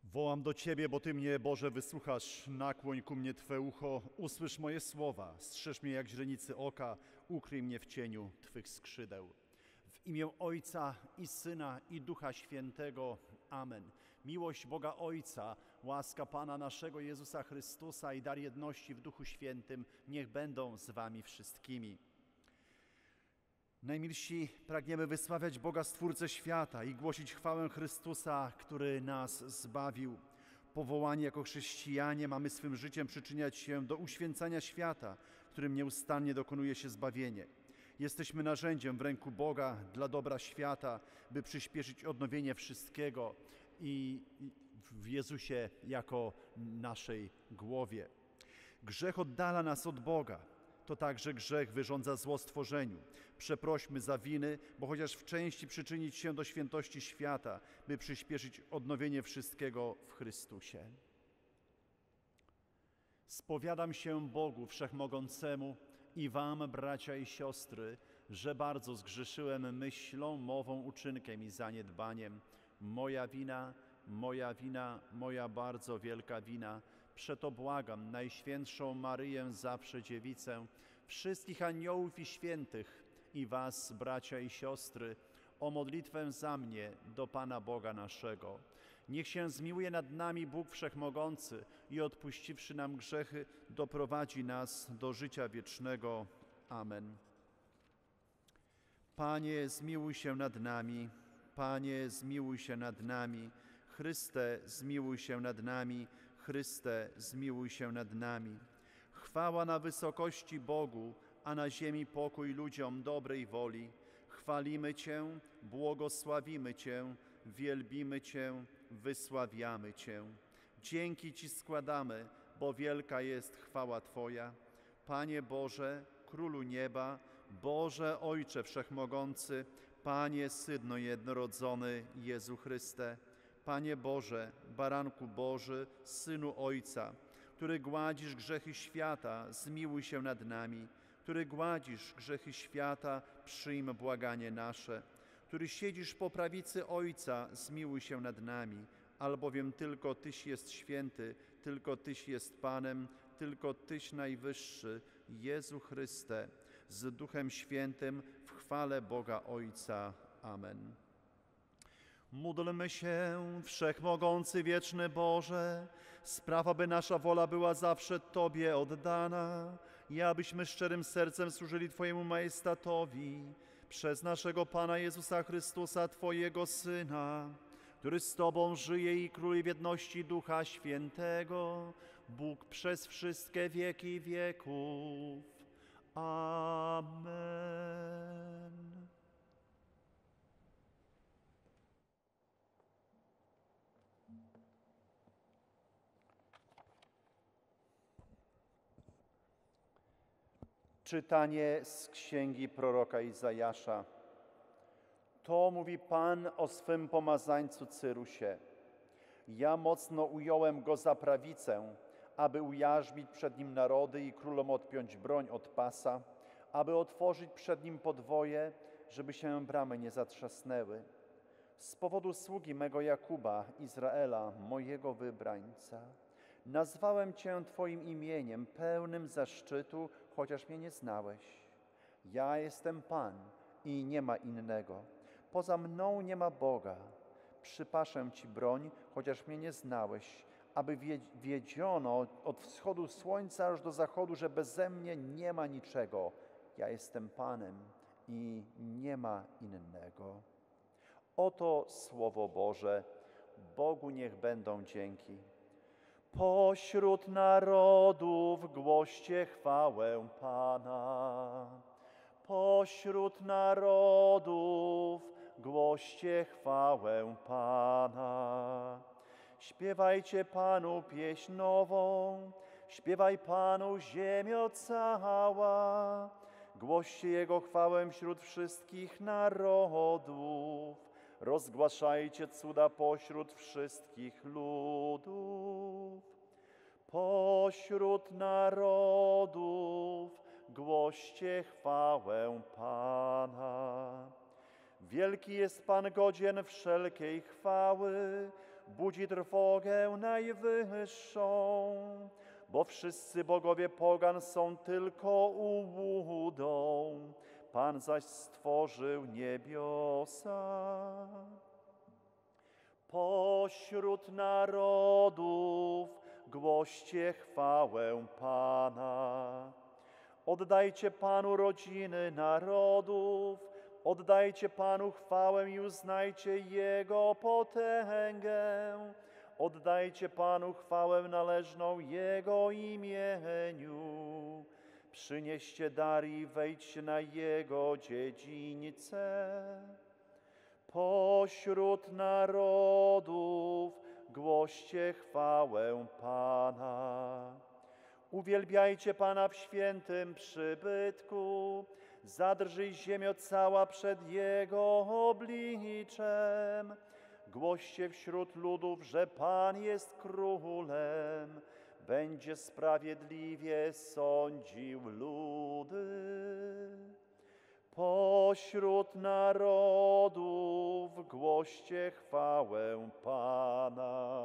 Wołam do Ciebie, bo Ty mnie, Boże, wysłuchasz. Nakłoń ku mnie Twe ucho, usłysz moje słowa. Strzeż mnie jak źrenicy oka, ukryj mnie w cieniu Twych skrzydeł. W imię Ojca i Syna i Ducha Świętego. Amen. Miłość Boga Ojca, łaska Pana naszego Jezusa Chrystusa i dar jedności w Duchu Świętym niech będą z Wami wszystkimi. Najmilsi, pragniemy wysławiać Boga Stwórcę świata i głosić chwałę Chrystusa, który nas zbawił. Powołani jako chrześcijanie mamy swym życiem przyczyniać się do uświęcania świata, w którym nieustannie dokonuje się zbawienie. Jesteśmy narzędziem w ręku Boga dla dobra świata, by przyspieszyć odnowienie wszystkiego i w Jezusie jako naszej głowie. Grzech oddala nas od Boga. To także grzech wyrządza zło stworzeniu. Przeprośmy za winy, bo chociaż w części przyczynić się do świętości świata, by przyspieszyć odnowienie wszystkiego w Chrystusie. Spowiadam się Bogu Wszechmogącemu i wam, bracia i siostry, że bardzo zgrzeszyłem myślą, mową, uczynkiem i zaniedbaniem. Moja wina, moja bardzo wielka wina. Przeto błagam Najświętszą Maryję, zawsze Dziewicę, wszystkich aniołów i świętych i was, bracia i siostry, o modlitwę za mnie do Pana Boga naszego. Niech się zmiłuje nad nami Bóg Wszechmogący i odpuściwszy nam grzechy, doprowadzi nas do życia wiecznego. Amen. Panie, zmiłuj się nad nami. Panie, zmiłuj się nad nami. Chryste, zmiłuj się nad nami. Chryste, zmiłuj się nad nami. Chwała na wysokości Bogu, a na ziemi pokój ludziom dobrej woli. Chwalimy Cię, błogosławimy Cię, wielbimy Cię, wysławiamy Cię. Dzięki Ci składamy, bo wielka jest chwała Twoja. Panie Boże, Królu nieba, Boże Ojcze Wszechmogący, Panie Sydno Jednorodzony, Jezu Chryste, Panie Boże, Baranku Boży, Synu Ojca, który gładzisz grzechy świata, zmiłuj się nad nami. Który gładzisz grzechy świata, przyjm błaganie nasze. Który siedzisz po prawicy Ojca, zmiłuj się nad nami. Albowiem tylko Tyś jest święty, tylko Tyś jest Panem, tylko Tyś najwyższy, Jezu Chryste, z Duchem Świętym w chwale Boga Ojca. Amen. Módlmy się, Wszechmogący, wieczny Boże, spraw, aby nasza wola była zawsze Tobie oddana i abyśmy szczerym sercem służyli Twojemu majestatowi przez naszego Pana Jezusa Chrystusa, Twojego Syna, który z Tobą żyje i króluje w jedności Ducha Świętego, Bóg przez wszystkie wieki wieków. Amen. Czytanie z księgi proroka Izajasza. To mówi Pan o swym pomazańcu Cyrusie. Ja mocno ująłem go za prawicę, aby ujarzmić przed nim narody i królom odpiąć broń od pasa, aby otworzyć przed nim podwoje, żeby się bramy nie zatrzasnęły. Z powodu sługi mego Jakuba, Izraela, mojego wybrańca. Nazwałem Cię Twoim imieniem, pełnym zaszczytu, chociaż mnie nie znałeś. Ja jestem Pan i nie ma innego. Poza mną nie ma Boga. Przypaszę Ci broń, chociaż mnie nie znałeś, aby wiedziono od wschodu słońca aż do zachodu, że beze mnie nie ma niczego. Ja jestem Panem i nie ma innego. Oto Słowo Boże. Bogu niech będą dzięki. Pośród narodów głoście chwałę Pana. Pośród narodów głoście chwałę Pana. Śpiewajcie Panu pieśń nową, śpiewaj Panu ziemio cała. Głoście Jego chwałę wśród wszystkich narodów. Rozgłaszajcie cuda pośród wszystkich ludów. Pośród narodów głoście chwałę Pana. Wielki jest Pan, godzien wszelkiej chwały, budzi trwogę najwyższą, bo wszyscy bogowie pogan są tylko ułudą, Pan zaś stworzył niebiosa. Pośród narodów głoście chwałę Pana. Oddajcie Panu rodziny narodów, oddajcie Panu chwałę i uznajcie Jego potęgę. Oddajcie Panu chwałę należną Jego imieniu. Przynieście dar i wejdźcie na Jego dziedzińce. Pośród narodów głoście chwałę Pana. Uwielbiajcie Pana w świętym przybytku. Zadrżyj ziemio cała przed Jego obliczem. Głoście wśród ludów, że Pan jest królem. Będzie sprawiedliwie sądził ludy. Pośród narodów głoście chwałę Pana.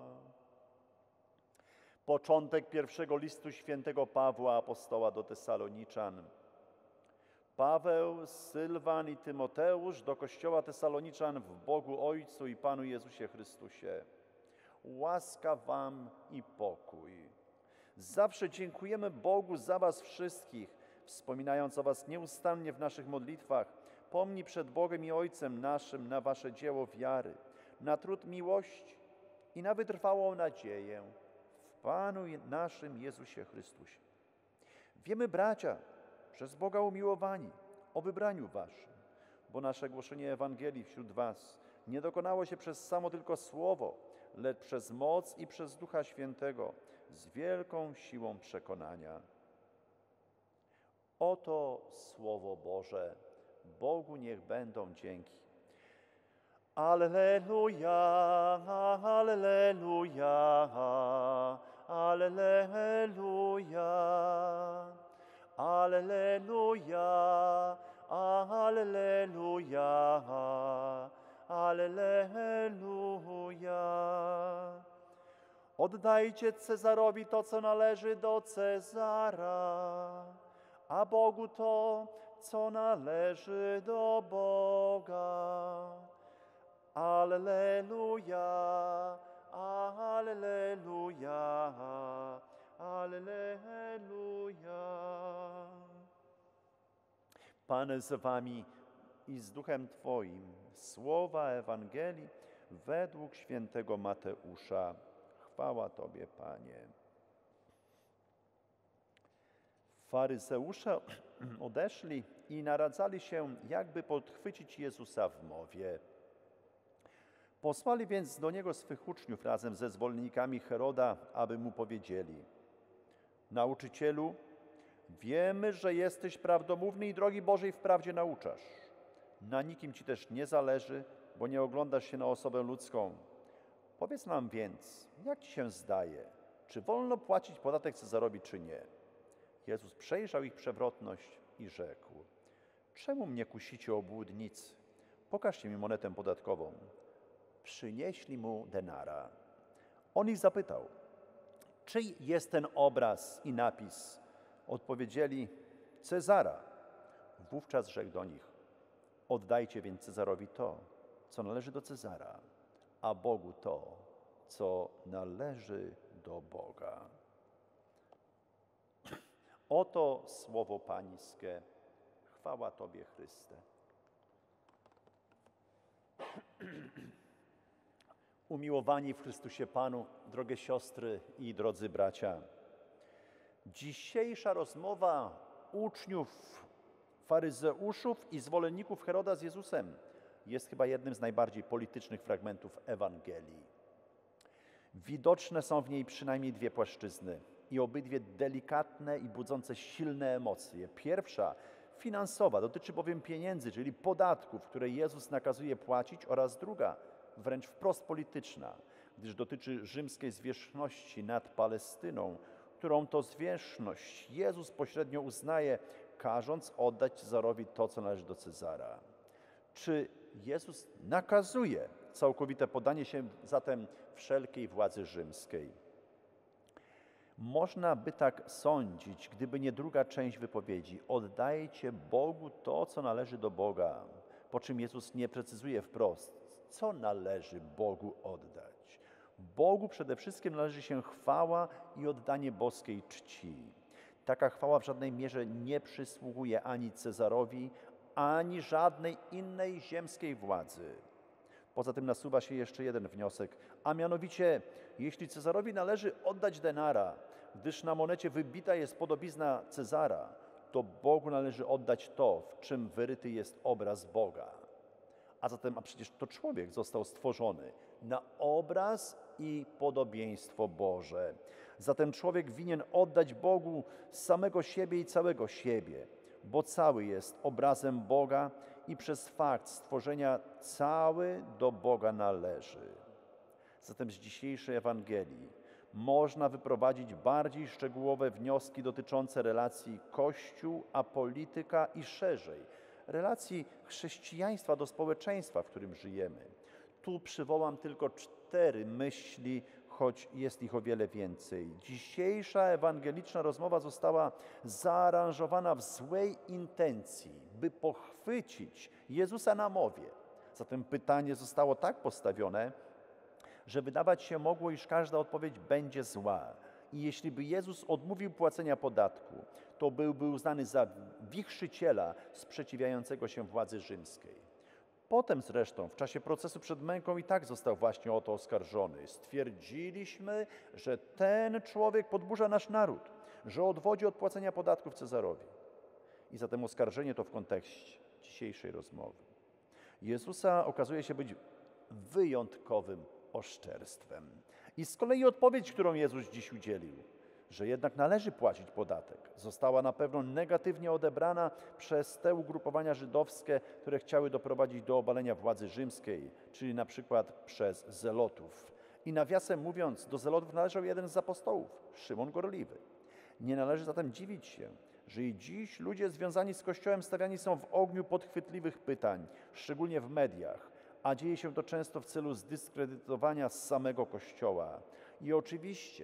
Początek pierwszego listu świętego Pawła apostoła do Tesaloniczan. Paweł, Sylwan i Tymoteusz do kościoła Tesaloniczan w Bogu Ojcu i Panu Jezusie Chrystusie. Łaska wam i pokój. Zawsze dziękujemy Bogu za was wszystkich, wspominając o was nieustannie w naszych modlitwach. Pomnij przed Bogiem i Ojcem naszym na wasze dzieło wiary, na trud miłości i na wytrwałą nadzieję w Panu naszym Jezusie Chrystusie. Wiemy, bracia, że z Boga umiłowani, o wybraniu waszym, bo nasze głoszenie Ewangelii wśród was nie dokonało się przez samo tylko słowo, lecz przez moc i przez Ducha Świętego, z wielką siłą przekonania. Oto Słowo Boże, Bogu niech będą dzięki. Alleluja, alleluja, alleluja, alleluja, alleluja, alleluja. Oddajcie Cezarowi to, co należy do Cezara, a Bogu to, co należy do Boga. Alleluja, alleluja, alleluja. Pan z wami i z duchem Twoim. Słowa Ewangelii według świętego Mateusza. Chwała Tobie, Panie. Faryzeusze odeszli i naradzali się, jakby podchwycić Jezusa w mowie. Posłali więc do Niego swych uczniów razem ze zwolennikami Heroda, aby Mu powiedzieli: Nauczycielu, wiemy, że jesteś prawdomówny i drogi Bożej wprawdzie nauczasz. Na nikim Ci też nie zależy, bo nie oglądasz się na osobę ludzką. Powiedz nam więc, jak Ci się zdaje, czy wolno płacić podatek Cezarowi, czy nie? Jezus przejrzał ich przewrotność i rzekł: Czemu mnie kusicie, obłudnicy? Pokażcie mi monetę podatkową. Przynieśli mu denara. On ich zapytał: czyj jest ten obraz i napis? Odpowiedzieli: Cezara. Wówczas rzekł do nich: oddajcie więc Cezarowi to, co należy do Cezara, a Bogu to, co należy do Boga. Oto słowo Pańskie. Chwała Tobie, Chryste. Umiłowani w Chrystusie Panu, drogie siostry i drodzy bracia. Dzisiejsza rozmowa uczniów, faryzeuszów i zwolenników Heroda z Jezusem jest chyba jednym z najbardziej politycznych fragmentów Ewangelii. Widoczne są w niej przynajmniej dwie płaszczyzny i obydwie delikatne i budzące silne emocje. Pierwsza, finansowa, dotyczy bowiem pieniędzy, czyli podatków, które Jezus nakazuje płacić, oraz druga, wręcz wprost polityczna, gdyż dotyczy rzymskiej zwierzchności nad Palestyną, którą to zwierzchność Jezus pośrednio uznaje, każąc oddać Cezarowi to, co należy do Cezara. Czy Jezus nakazuje całkowite poddanie się zatem wszelkiej władzy rzymskiej. Można by tak sądzić, gdyby nie druga część wypowiedzi. Oddajcie Bogu to, co należy do Boga. Po czym Jezus nie precyzuje wprost, co należy Bogu oddać. Bogu przede wszystkim należy się chwała i oddanie boskiej czci. Taka chwała w żadnej mierze nie przysługuje ani Cezarowi, ani żadnej innej ziemskiej władzy. Poza tym nasuwa się jeszcze jeden wniosek, a mianowicie, jeśli Cezarowi należy oddać denara, gdyż na monecie wybita jest podobizna Cezara, to Bogu należy oddać to, w czym wyryty jest obraz Boga. A przecież to człowiek został stworzony na obraz i podobieństwo Boże. Zatem człowiek winien oddać Bogu samego siebie i całego siebie, bo cały jest obrazem Boga i przez fakt stworzenia cały do Boga należy. Zatem z dzisiejszej Ewangelii można wyprowadzić bardziej szczegółowe wnioski dotyczące relacji Kościół a polityka i szerzej relacji chrześcijaństwa do społeczeństwa, w którym żyjemy. Tu przywołam tylko 4 myśli, choć jest ich o wiele więcej. Dzisiejsza ewangeliczna rozmowa została zaaranżowana w złej intencji, by pochwycić Jezusa na mowie. Zatem pytanie zostało tak postawione, że wydawać się mogło, iż każda odpowiedź będzie zła. I jeśli by Jezus odmówił płacenia podatku, to byłby uznany za wichrzyciela sprzeciwiającego się władzy rzymskiej. Potem zresztą w czasie procesu przed męką i tak został właśnie o to oskarżony. Stwierdziliśmy, że ten człowiek podburza nasz naród, że odwodzi od płacenia podatków Cezarowi. I zatem oskarżenie to w kontekście dzisiejszej rozmowy Jezusa okazuje się być wyjątkowym oszczerstwem. I z kolei odpowiedź, którą Jezus dziś udzielił, że jednak należy płacić podatek, została na pewno negatywnie odebrana przez te ugrupowania żydowskie, które chciały doprowadzić do obalenia władzy rzymskiej, czyli na przykład przez zelotów. I nawiasem mówiąc, do zelotów należał jeden z apostołów, Szymon Gorliwy. Nie należy zatem dziwić się, że i dziś ludzie związani z Kościołem stawiani są w ogniu podchwytliwych pytań, szczególnie w mediach, a dzieje się to często w celu zdyskredytowania samego Kościoła. I oczywiście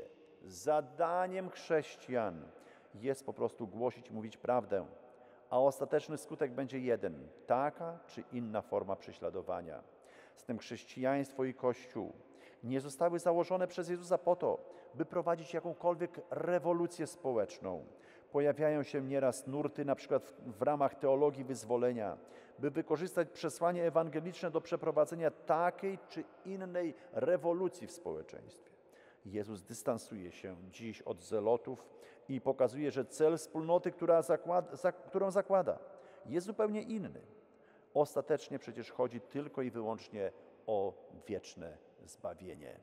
zadaniem chrześcijan jest po prostu głosić i mówić prawdę, a ostateczny skutek będzie jeden, taka czy inna forma prześladowania. Zatem chrześcijaństwo i Kościół nie zostały założone przez Jezusa po to, by prowadzić jakąkolwiek rewolucję społeczną. Pojawiają się nieraz nurty, na przykład w ramach teologii wyzwolenia, by wykorzystać przesłanie ewangeliczne do przeprowadzenia takiej czy innej rewolucji w społeczeństwie. Jezus dystansuje się dziś od zelotów i pokazuje, że cel wspólnoty, którą zakłada, jest zupełnie inny. Ostatecznie przecież chodzi tylko i wyłącznie o wieczne zbawienie.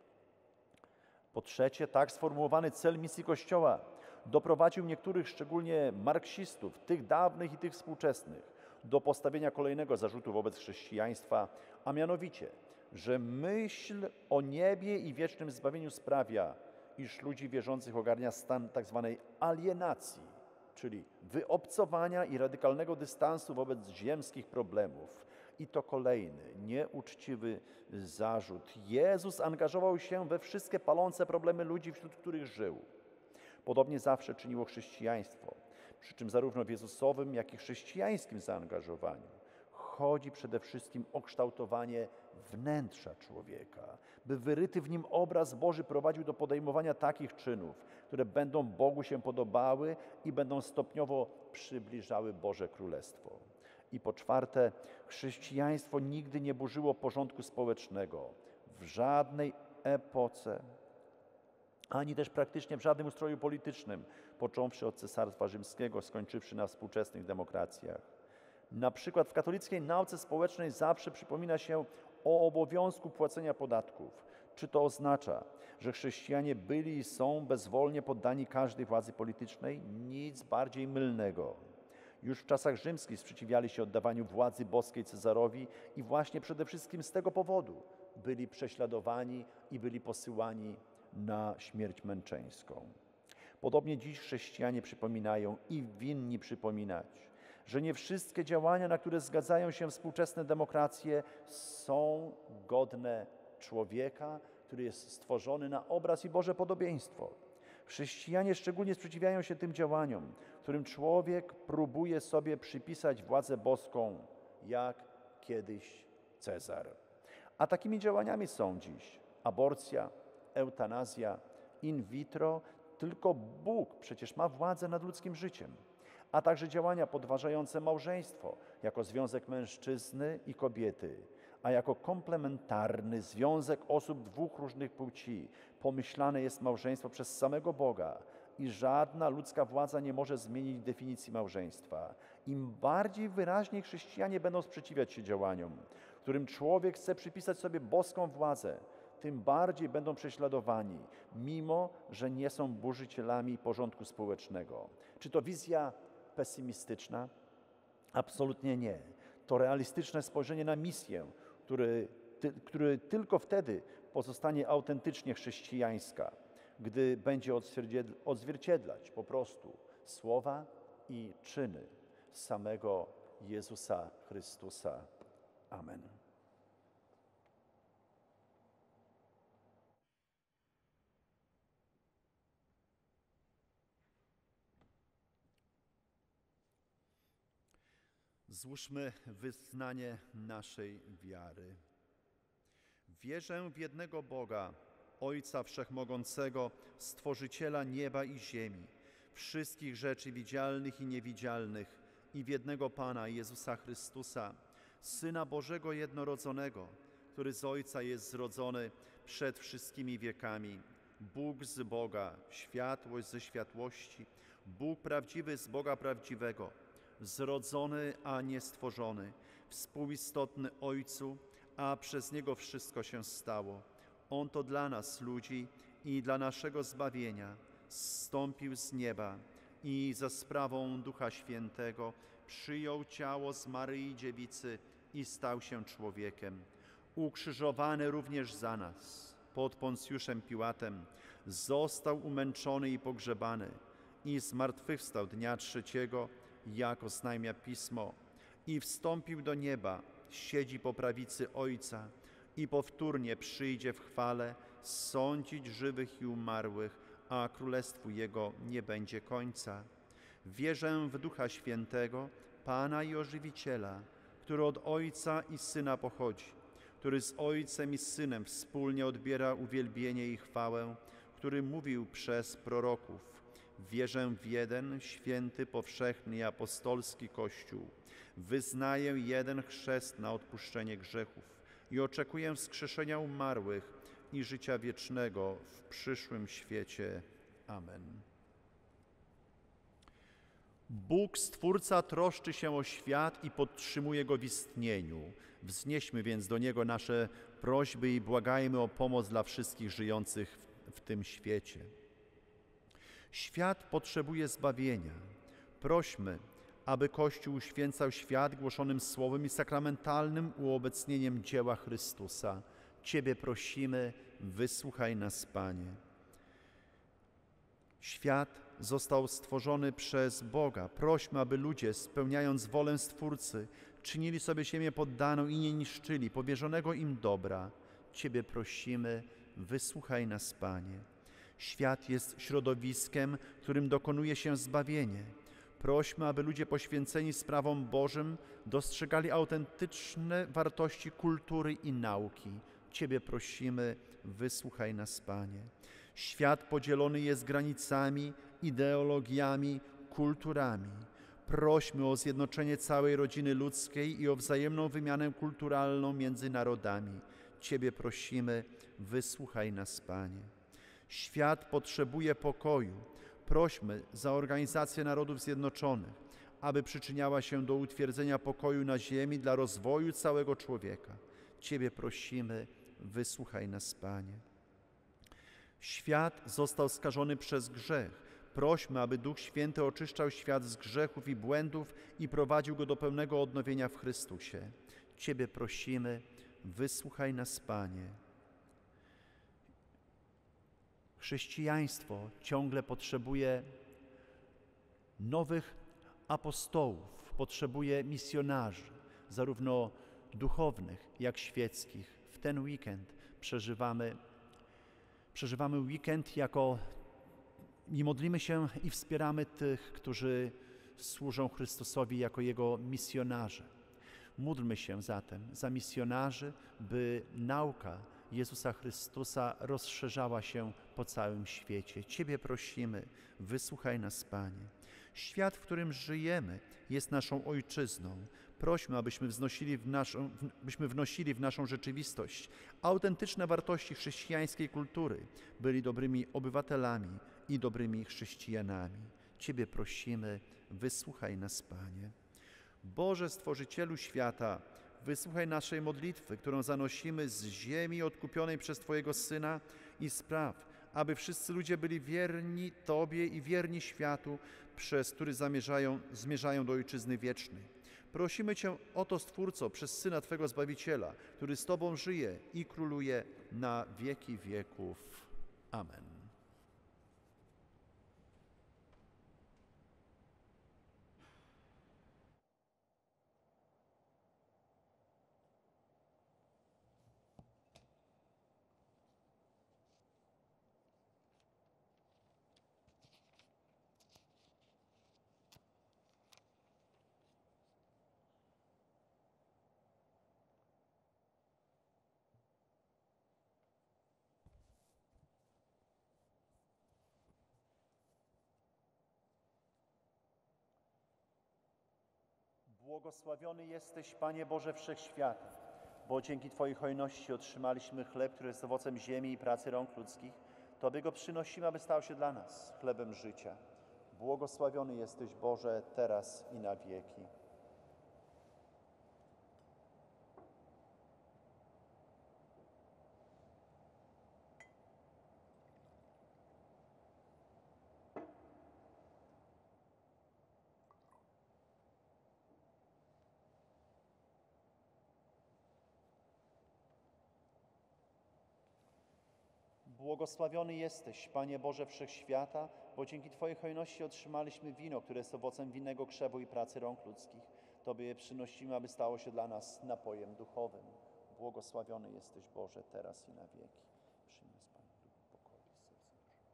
Po trzecie, tak sformułowany cel misji Kościoła doprowadził niektórych, szczególnie marksistów, tych dawnych i tych współczesnych, do postawienia kolejnego zarzutu wobec chrześcijaństwa, a mianowicie, że myśl o niebie i wiecznym zbawieniu sprawia, iż ludzi wierzących ogarnia stan tzw. alienacji, czyli wyobcowania i radykalnego dystansu wobec ziemskich problemów. I to kolejny, nieuczciwy zarzut. Jezus angażował się we wszystkie palące problemy ludzi, wśród których żył. Podobnie zawsze czyniło chrześcijaństwo, przy czym zarówno w jezusowym, jak i chrześcijańskim zaangażowaniu chodzi przede wszystkim o kształtowanie wnętrza człowieka, by wyryty w nim obraz Boży prowadził do podejmowania takich czynów, które będą Bogu się podobały i będą stopniowo przybliżały Boże Królestwo. I po czwarte, chrześcijaństwo nigdy nie burzyło porządku społecznego w żadnej epoce, ani też praktycznie w żadnym ustroju politycznym, począwszy od Cesarstwa Rzymskiego, skończywszy na współczesnych demokracjach. Na przykład w katolickiej nauce społecznej zawsze przypomina się o obowiązku płacenia podatków. Czy to oznacza, że chrześcijanie byli i są bezwolnie poddani każdej władzy politycznej? Nic bardziej mylnego. Już w czasach rzymskich sprzeciwiali się oddawaniu władzy boskiej Cezarowi i właśnie przede wszystkim z tego powodu byli prześladowani i byli posyłani na śmierć męczeńską. Podobnie dziś chrześcijanie przypominają i winni przypominać, że nie wszystkie działania, na które zgadzają się współczesne demokracje, są godne człowieka, który jest stworzony na obraz i Boże podobieństwo. Chrześcijanie szczególnie sprzeciwiają się tym działaniom, którym człowiek próbuje sobie przypisać władzę boską, jak kiedyś Cezar. A takimi działaniami są dziś aborcja, eutanazja, in vitro. Tylko Bóg przecież ma władzę nad ludzkim życiem, a także działania podważające małżeństwo jako związek mężczyzny i kobiety, a jako komplementarny związek osób dwóch różnych płci. Pomyślane jest małżeństwo przez samego Boga i żadna ludzka władza nie może zmienić definicji małżeństwa. Im bardziej wyraźnie chrześcijanie będą sprzeciwiać się działaniom, którym człowiek chce przypisać sobie boską władzę, tym bardziej będą prześladowani, mimo że nie są burzycielami porządku społecznego. Czy to wizja pesymistyczna? Absolutnie nie. To realistyczne spojrzenie na misję, który tylko wtedy pozostanie autentycznie chrześcijańska, gdy będzie odzwierciedlać po prostu słowa i czyny samego Jezusa Chrystusa. Amen. Złóżmy wyznanie naszej wiary. Wierzę w jednego Boga, Ojca Wszechmogącego, Stworzyciela nieba i ziemi, wszystkich rzeczy widzialnych i niewidzialnych, i w jednego Pana, Jezusa Chrystusa, Syna Bożego jednorodzonego, który z Ojca jest zrodzony przed wszystkimi wiekami, Bóg z Boga, światłość ze światłości, Bóg prawdziwy z Boga prawdziwego, zrodzony, a nie stworzony, współistotny Ojcu, a przez Niego wszystko się stało. On to dla nas, ludzi, i dla naszego zbawienia zstąpił z nieba i za sprawą Ducha Świętego przyjął ciało z Maryi Dziewicy i stał się człowiekiem. Ukrzyżowany również za nas pod Poncjuszem Piłatem, został umęczony i pogrzebany i zmartwychwstał dnia trzeciego, jak oznajmia Pismo, i wstąpił do nieba, siedzi po prawicy Ojca i powtórnie przyjdzie w chwale sądzić żywych i umarłych, a królestwu Jego nie będzie końca. Wierzę w Ducha Świętego, Pana i Ożywiciela, który od Ojca i Syna pochodzi, który z Ojcem i Synem wspólnie odbiera uwielbienie i chwałę, który mówił przez proroków. Wierzę w jeden, święty, powszechny i apostolski Kościół. Wyznaję jeden chrzest na odpuszczenie grzechów i oczekuję wskrzeszenia umarłych i życia wiecznego w przyszłym świecie. Amen. Bóg, Stwórca, troszczy się o świat i podtrzymuje go w istnieniu. Wznieśmy więc do Niego nasze prośby i błagajmy o pomoc dla wszystkich żyjących w tym świecie. Świat potrzebuje zbawienia. Prośmy, aby Kościół uświęcał świat głoszonym słowem i sakramentalnym uobecnieniem dzieła Chrystusa. Ciebie prosimy, wysłuchaj nas, Panie. Świat został stworzony przez Boga. Prośmy, aby ludzie, spełniając wolę Stwórcy, czynili sobie ziemię poddaną i nie niszczyli powierzonego im dobra. Ciebie prosimy, wysłuchaj nas, Panie. Świat jest środowiskiem, którym dokonuje się zbawienie. Prośmy, aby ludzie poświęceni sprawom Bożym dostrzegali autentyczne wartości kultury i nauki. Ciebie prosimy, wysłuchaj nas, Panie. Świat podzielony jest granicami, ideologiami, kulturami. Prośmy o zjednoczenie całej rodziny ludzkiej i o wzajemną wymianę kulturalną między narodami. Ciebie prosimy, wysłuchaj nas, Panie. Świat potrzebuje pokoju. Prośmy za Organizację Narodów Zjednoczonych, aby przyczyniała się do utwierdzenia pokoju na ziemi dla rozwoju całego człowieka. Ciebie prosimy, wysłuchaj nas, Panie. Świat został skażony przez grzech. Prośmy, aby Duch Święty oczyszczał świat z grzechów i błędów i prowadził go do pełnego odnowienia w Chrystusie. Ciebie prosimy, wysłuchaj nas, Panie. Chrześcijaństwo ciągle potrzebuje nowych apostołów, potrzebuje misjonarzy, zarówno duchownych, jak świeckich. W ten weekend przeżywamy weekend i modlimy się i wspieramy tych, którzy służą Chrystusowi jako Jego misjonarze. Módlmy się zatem za misjonarzy, by nauka Jezusa Chrystusa rozszerzała się po całym świecie. Ciebie prosimy, wysłuchaj nas, Panie. Świat, w którym żyjemy, jest naszą ojczyzną. Prośmy, abyśmy wnosili w naszą rzeczywistość autentyczne wartości chrześcijańskiej kultury, byli dobrymi obywatelami i dobrymi chrześcijanami. Ciebie prosimy, wysłuchaj nas, Panie. Boże, Stworzycielu świata, wysłuchaj naszej modlitwy, którą zanosimy z ziemi odkupionej przez Twojego Syna i spraw, aby wszyscy ludzie byli wierni Tobie i wierni światu, przez który zmierzają do Ojczyzny wiecznej. Prosimy Cię o to, Stwórco, przez Syna Twego Zbawiciela, który z Tobą żyje i króluje na wieki wieków. Amen. Błogosławiony jesteś, Panie Boże Wszechświata, bo dzięki Twojej hojności otrzymaliśmy chleb, który jest owocem ziemi i pracy rąk ludzkich. Tobie go przynosimy, aby stał się dla nas chlebem życia. Błogosławiony jesteś, Boże, teraz i na wieki. Błogosławiony jesteś, Panie Boże Wszechświata, bo dzięki Twojej hojności otrzymaliśmy wino, które jest owocem winnego krzewu i pracy rąk ludzkich. Tobie je przynosimy, aby stało się dla nas napojem duchowym. Błogosławiony jesteś, Boże, teraz i na wieki. Przyjmij z Panem duchu pokoju i serca.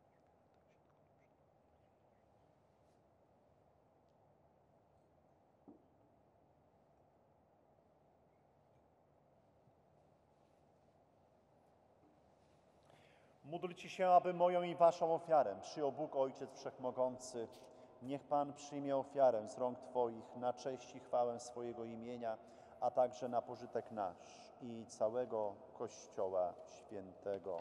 Módlcie się, aby moją i waszą ofiarę przyjął Bóg Ojciec Wszechmogący. Niech Pan przyjmie ofiarę z rąk Twoich na cześć i chwałę swojego imienia, a także na pożytek nasz i całego Kościoła Świętego.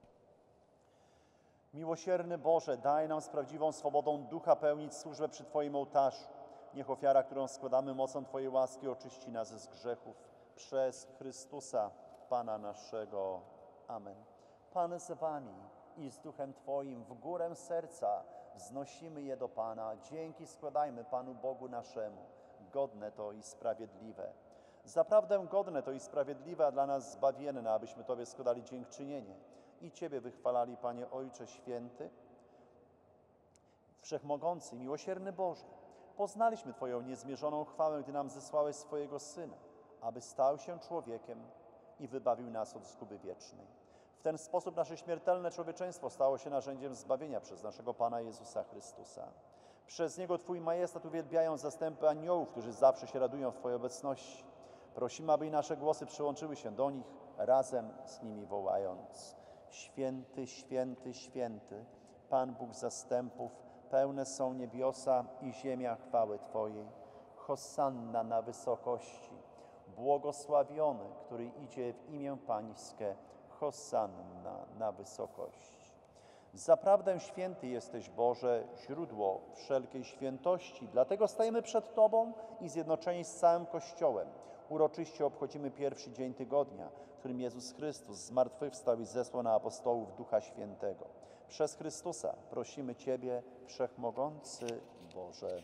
Miłosierny Boże, daj nam z prawdziwą swobodą ducha pełnić służbę przy Twoim ołtarzu. Niech ofiara, którą składamy mocą Twojej łaski, oczyści nas z grzechów. Przez Chrystusa, Pana naszego. Amen. Pan z Wami i z duchem Twoim, w górę serca wznosimy je do Pana. Dzięki składajmy Panu Bogu naszemu. Godne to i sprawiedliwe. Zaprawdę godne to i sprawiedliwe, a dla nas zbawienne, abyśmy Tobie składali dziękczynienie i Ciebie wychwalali, Panie Ojcze Święty, Wszechmogący, miłosierny Boże. Poznaliśmy Twoją niezmierzoną chwałę, gdy nam zesłałeś swojego Syna, aby stał się człowiekiem i wybawił nas od zguby wiecznej. W ten sposób nasze śmiertelne człowieczeństwo stało się narzędziem zbawienia przez naszego Pana Jezusa Chrystusa. Przez Niego Twój majestat uwielbiają zastępy aniołów, którzy zawsze się radują w Twojej obecności. Prosimy, aby i nasze głosy przyłączyły się do nich, razem z nimi wołając: Święty, święty, święty, Pan Bóg zastępów, pełne są niebiosa i ziemia chwały Twojej. Hosanna na wysokości, błogosławiony, który idzie w imię Pańskie. Hosanna na wysokości. Zaprawdę święty jesteś, Boże, źródło wszelkiej świętości. Dlatego stajemy przed Tobą i zjednoczeni z całym Kościołem uroczyście obchodzimy pierwszy dzień tygodnia, w którym Jezus Chrystus zmartwychwstał i zesłał na apostołów Ducha Świętego. Przez Chrystusa prosimy Ciebie, Wszechmogący Boże.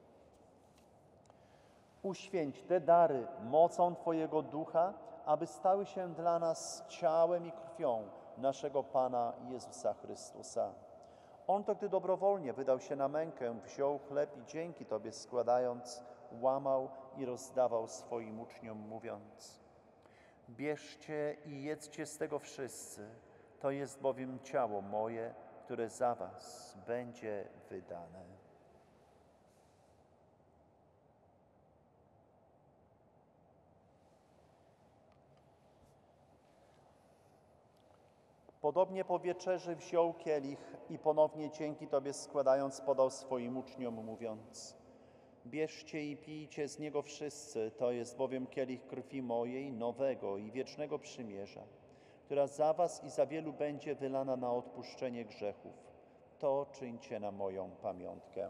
Uświęć te dary mocą Twojego Ducha, aby stały się dla nas ciałem i krwią naszego Pana Jezusa Chrystusa. On to, gdy dobrowolnie wydał się na mękę, wziął chleb i dzięki Tobie składając, łamał i rozdawał swoim uczniom, mówiąc: bierzcie i jedzcie z tego wszyscy, to jest bowiem ciało moje, które za was będzie wydane. Podobnie po wieczerzy wziął kielich i ponownie dzięki Tobie składając podał swoim uczniom, mówiąc: bierzcie i pijcie z niego wszyscy, to jest bowiem kielich krwi mojej, nowego i wiecznego przymierza, która za was i za wielu będzie wylana na odpuszczenie grzechów. To czyńcie na moją pamiątkę.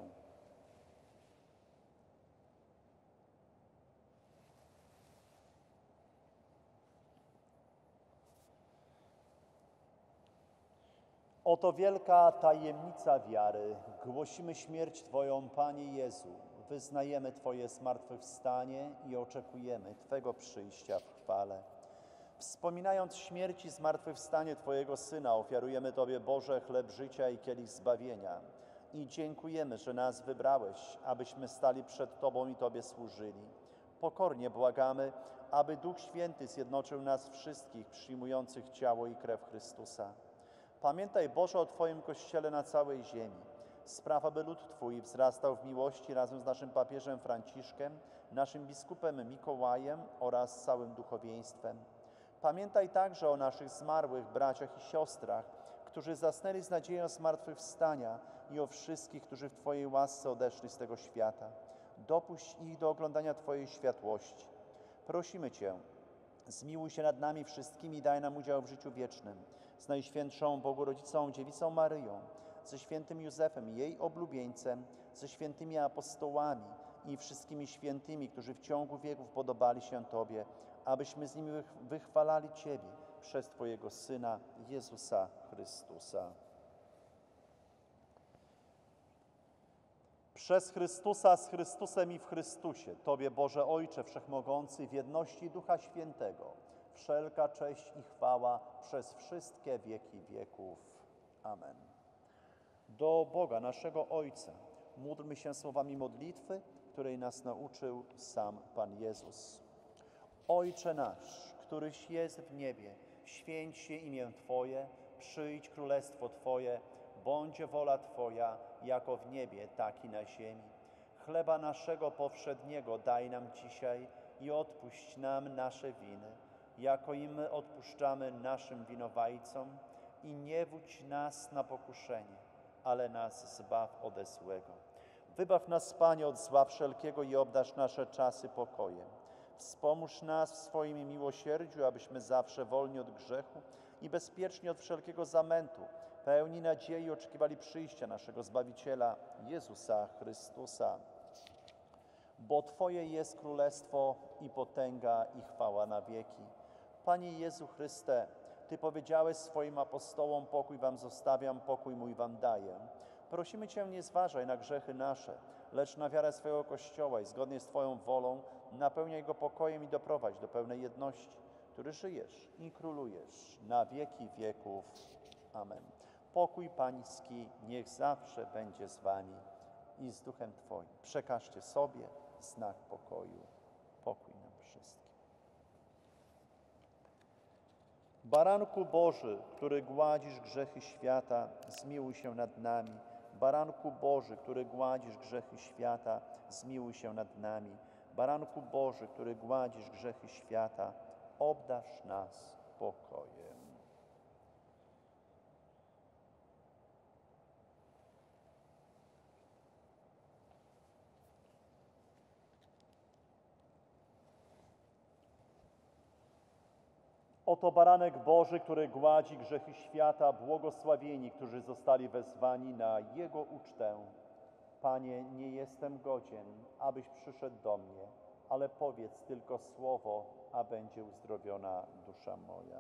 Oto wielka tajemnica wiary. Głosimy śmierć Twoją, Panie Jezu. Wyznajemy Twoje zmartwychwstanie i oczekujemy Twego przyjścia w chwale. Wspominając śmierć i zmartwychwstanie Twojego Syna, ofiarujemy Tobie, Boże, chleb życia i kielich zbawienia. I dziękujemy, że nas wybrałeś, abyśmy stali przed Tobą i Tobie służyli. Pokornie błagamy, aby Duch Święty zjednoczył nas wszystkich przyjmujących ciało i krew Chrystusa. Pamiętaj, Boże, o Twoim Kościele na całej ziemi. Spraw, aby lud Twój wzrastał w miłości razem z naszym papieżem Franciszkiem, naszym biskupem Mikołajem oraz całym duchowieństwem. Pamiętaj także o naszych zmarłych braciach i siostrach, którzy zasnęli z nadzieją zmartwychwstania i o wszystkich, którzy w Twojej łasce odeszli z tego świata. Dopuść ich do oglądania Twojej światłości. Prosimy Cię, zmiłuj się nad nami wszystkimi i daj nam udział w życiu wiecznym. Z Najświętszą Bogorodzicą Dziewicą Maryją, ze świętym Józefem, jej oblubieńcem, ze świętymi apostołami i wszystkimi świętymi, którzy w ciągu wieków podobali się Tobie, abyśmy z nimi wychwalali Ciebie przez Twojego Syna, Jezusa Chrystusa. Przez Chrystusa, z Chrystusem i w Chrystusie, Tobie, Boże Ojcze Wszechmogący, w jedności Ducha Świętego, wszelka cześć i chwała przez wszystkie wieki wieków. Amen. Do Boga, naszego Ojca, módlmy się słowami modlitwy, której nas nauczył sam Pan Jezus. Ojcze nasz, któryś jest w niebie, święć się imię Twoje, przyjdź królestwo Twoje, bądź wola Twoja, jako w niebie, tak i na ziemi. Chleba naszego powszedniego daj nam dzisiaj i odpuść nam nasze winy, jako i my odpuszczamy naszym winowajcom, i nie wódź nas na pokuszenie, ale nas zbaw ode złego. Wybaw nas, Panie, od zła wszelkiego i obdarz nasze czasy pokojem. Wspomóż nas w swoim miłosierdziu, abyśmy zawsze wolni od grzechu i bezpieczni od wszelkiego zamętu, pełni nadziei oczekiwali przyjścia naszego Zbawiciela, Jezusa Chrystusa. Bo Twoje jest królestwo i potęga i chwała na wieki. Panie Jezu Chryste, Ty powiedziałeś swoim apostołom: pokój wam zostawiam, pokój mój wam daję. Prosimy Cię, nie zważaj na grzechy nasze, lecz na wiarę swojego Kościoła i zgodnie z Twoją wolą napełniaj go pokojem i doprowadź do pełnej jedności, który żyjesz i królujesz na wieki wieków. Amen. Pokój Pański niech zawsze będzie z Wami i z duchem Twoim. Przekażcie sobie znak pokoju. Pokój nam wszystkim. Baranku Boży, który gładzisz grzechy świata, zmiłuj się nad nami. Baranku Boży, który gładzisz grzechy świata, zmiłuj się nad nami. Baranku Boży, który gładzisz grzechy świata, obdarz nas pokojem. Oto baranek Boży, który gładzi grzechy świata, błogosławieni, którzy zostali wezwani na Jego ucztę. Panie, nie jestem godzien, abyś przyszedł do mnie, ale powiedz tylko słowo, a będzie uzdrowiona dusza moja.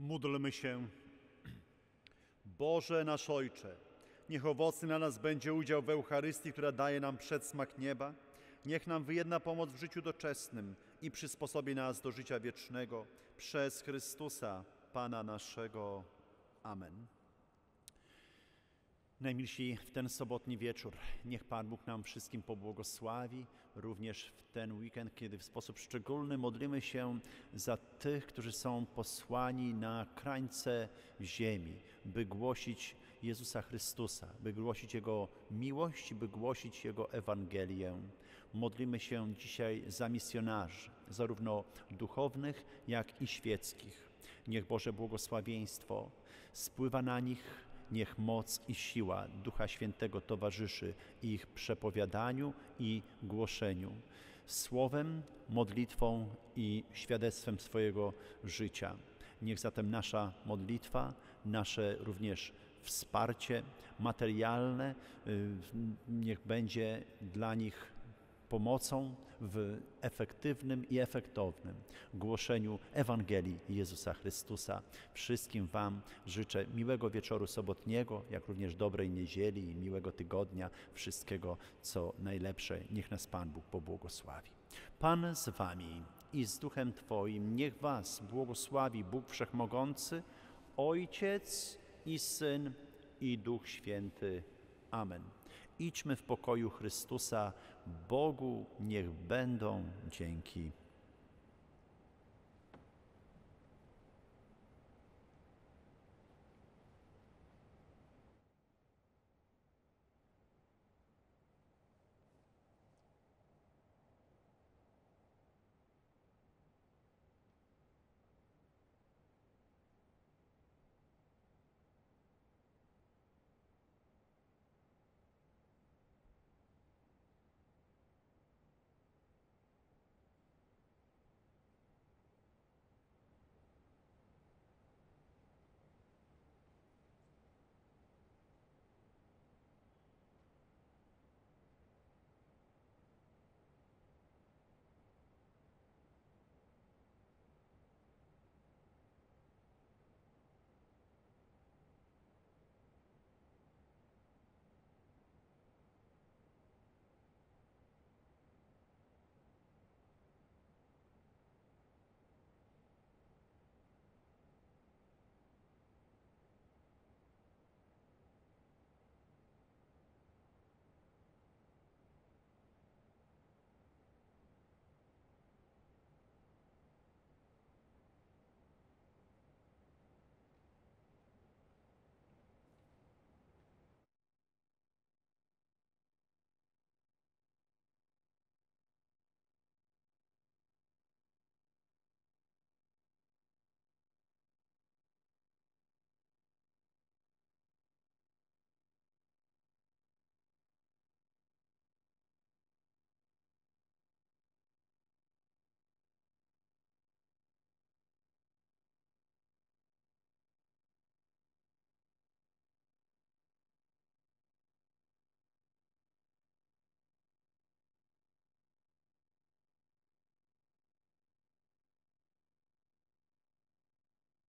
Módlmy się. Boże nasz Ojcze, niech owocny na nas będzie udział w Eucharystii, która daje nam przedsmak nieba. Niech nam wyjedna pomoc w życiu doczesnym i przysposobi nas do życia wiecznego. Przez Chrystusa, Pana naszego. Amen. Najmilsi, w ten sobotni wieczór niech Pan Bóg nam wszystkim pobłogosławi, również w ten weekend, kiedy w sposób szczególny modlimy się za tych, którzy są posłani na krańce ziemi, by głosić Jezusa Chrystusa, by głosić Jego miłość, by głosić Jego Ewangelię. Modlimy się dzisiaj za misjonarzy, zarówno duchownych, jak i świeckich. Niech Boże błogosławieństwo spływa na nich. Niech moc i siła Ducha Świętego towarzyszy ich przepowiadaniu i głoszeniu, słowem, modlitwą i świadectwem swojego życia. Niech zatem nasza modlitwa, nasze również wsparcie materialne, niech będzie dla nich pomocą w efektywnym i efektownym głoszeniu Ewangelii Jezusa Chrystusa. Wszystkim Wam życzę miłego wieczoru sobotniego, jak również dobrej niedzieli i miłego tygodnia. Wszystkiego, co najlepsze. Niech nas Pan Bóg pobłogosławi. Pan z Wami i z Duchem Twoim. Niech Was błogosławi Bóg Wszechmogący, Ojciec i Syn i Duch Święty. Amen. Idźmy w pokoju Chrystusa. Bogu niech będą dzięki.